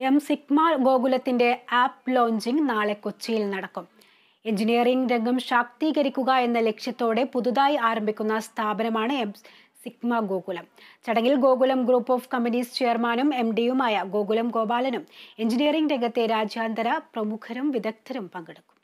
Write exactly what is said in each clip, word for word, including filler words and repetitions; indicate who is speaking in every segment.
Speaker 1: M Sigma ഗോകുലത്തിന്റെ app launching നാളെ കൊച്ചിയിൽ നടക്കും. എഞ്ചിനീയറിംഗ് രംഗം ശാക്തീകരിക്കുക എന്ന ലക്ഷ്യത്തോടെ പുതുതായി ആരംഭിക്കുന്ന സ്ഥാപനമാണ് എം സിഗ്മ ഗോകുലം. ചടങ്ങിൽ ഗോകുലം ഗ്രൂപ്പ് ഓഫ് കമ്പനീസ് ചെയർമാനും എം ഡിയുമായ ഗോകുലം ഗോപാലനും എഞ്ചിനീയറിംഗ് രംഗത്തെ രാജ്യാന്തര പ്രമുഖരും വിദഗ്ധരും പങ്കെടുക്കും.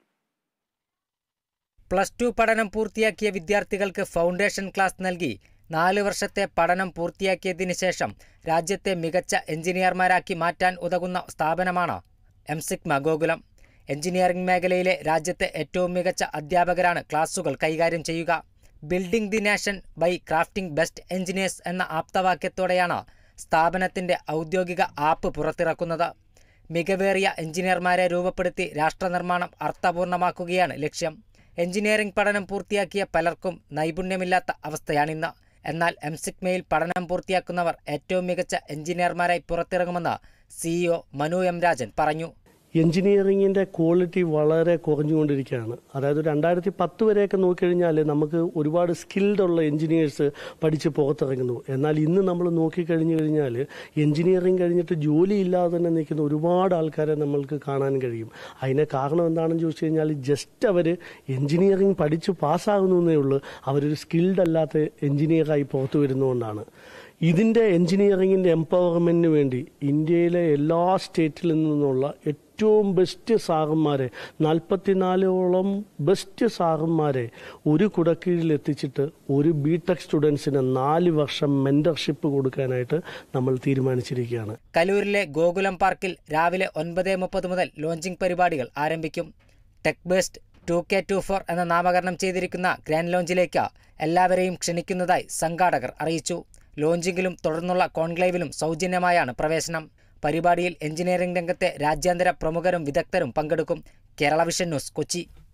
Speaker 2: പ്ലസ് ടു പഠനം പൂർത്തിയാക്കിയ വിദ്യാർത്ഥികൾക്ക് ഫൗണ്ടേഷൻ ക്ലാസ് നൽകി നാല് വർഷത്തെ പഠനം പൂർത്തിയാക്കിയതിനു ശേഷം രാജ്യത്തെ മികച്ച എഞ്ചിനീയർമാരാക്കി മാറ്റാൻ ഉതകുന്ന സ്ഥാപനമാണ് എം സിഗ്മ ഗോകുലം. എഞ്ചിനീയറിംഗ് മേഖലയിലെ രാജ്യത്തെ ഏറ്റവും മികച്ച അധ്യാപകരാണ് ക്ലാസുകൾ കൈകാര്യം ചെയ്യുക. Building the nation by crafting best engineers എന്ന ആപ്തവാക്യത്തോടെയാണ് സ്ഥാപനത്തിന്റെ ഔദ്യോഗിക ആപ്പ് പുറത്തിറക്കുന്നത്. മികവേറിയ എഞ്ചിനീയർമാരെ രൂപപ്പെടുത്തി രാഷ്ട്രനിർമ്മാണം അർത്ഥപൂർണമാക്കുകയാണ് ലക്ഷ്യം. എഞ്ചിനീയറിംഗ് പഠനം പൂർത്തിയാക്കിയ പലർക്കും നൈപുണ്യമില്ലാത്ത അവസ്ഥയാണിന്ന്. എന്നാൽ എം സിഗ്മയിൽ പഠനം പൂർത്തിയാക്കുന്നവർ ഏറ്റവും മികച്ച എഞ്ചിനീയർമാരായി പുറത്തിറങ്ങുമെന്ന് സിഇഒ മനു എം രാജൻ പറഞ്ഞു.
Speaker 3: എഞ്ചിനീയറിങ്ങിൻ്റെ ക്വാളിറ്റി വളരെ കുറഞ്ഞുകൊണ്ടിരിക്കുകയാണ്. അതായത് രണ്ടായിരത്തി പത്ത് വരെയൊക്കെ നോക്കിക്കഴിഞ്ഞാൽ നമുക്ക് ഒരുപാട് സ്കിൽഡ് ഉള്ള എഞ്ചിനീയേഴ്സ് പഠിച്ച് പുറത്തിറങ്ങുന്നു. എന്നാൽ ഇന്ന് നമ്മൾ നോക്കിക്കഴിഞ്ഞു കഴിഞ്ഞാൽ എഞ്ചിനീയറിംഗ് കഴിഞ്ഞിട്ട് ജോലിയില്ലാതെ തന്നെ നിൽക്കുന്ന ഒരുപാട് ആൾക്കാരെ നമ്മൾക്ക് കാണാൻ കഴിയും. അതിന് കാരണം എന്താണെന്ന് ചോദിച്ചു കഴിഞ്ഞാൽ ജസ്റ്റ് അവർ എഞ്ചിനീയറിംഗ് പഠിച്ച് പാസ്സാകുന്നേ ഉള്ളൂ, അവരൊരു സ്കിൽഡ് അല്ലാത്ത എഞ്ചിനീയറായി പുറത്തു വരുന്നതുകൊണ്ടാണ്. ഇതിൻ്റെ എഞ്ചിനീയറിങ്ങിൻ്റെ എംപവർമെൻറ്റിന് വേണ്ടി ഇന്ത്യയിലെ എല്ലാ സ്റ്റേറ്റിൽ നിന്നുള്ള ഏറ്റവും ബെസ്റ്റ് സാറന്മാരെ നാൽപ്പത്തിനാലോളം ബെസ്റ്റ് സാറന്മാരെ ഒരു കുടക്കീഴിൽ എത്തിച്ചിട്ട് ഒരു ബി ടെക് സ്റ്റുഡൻസിന് നാല് വർഷം മെന്റർഷിപ്പ് കൊടുക്കാനായിട്ട് നമ്മൾ തീരുമാനിച്ചിരിക്കുകയാണ്.
Speaker 2: കലൂരിലെ ഗോകുലം പാർക്കിൽ രാവിലെ ഒൻപത് മുപ്പത് മുതൽ ലോഞ്ചിംഗ് പരിപാടികൾ ആരംഭിക്കും. Tech fest two K two four എന്ന നാമകരണം ചെയ്തിരിക്കുന്ന ഗ്രാൻഡ് ലോഞ്ചിലേക്ക് എല്ലാവരെയും ക്ഷണിക്കുന്നതായി സംഘാടകർ അറിയിച്ചു. ലോഞ്ചിങ്ങിലും തുടർന്നുള്ള കോൺക്ലേവിലും സൗജന്യമായാണ് പ്രവേശനം. പരിപാടിയിൽ എഞ്ചിനീയറിംഗ് രംഗത്തെ രാജ്യാന്തര പ്രമുഖരും വിദഗ്ധരും പങ്കെടുക്കും. Kerala vision news, Kochi.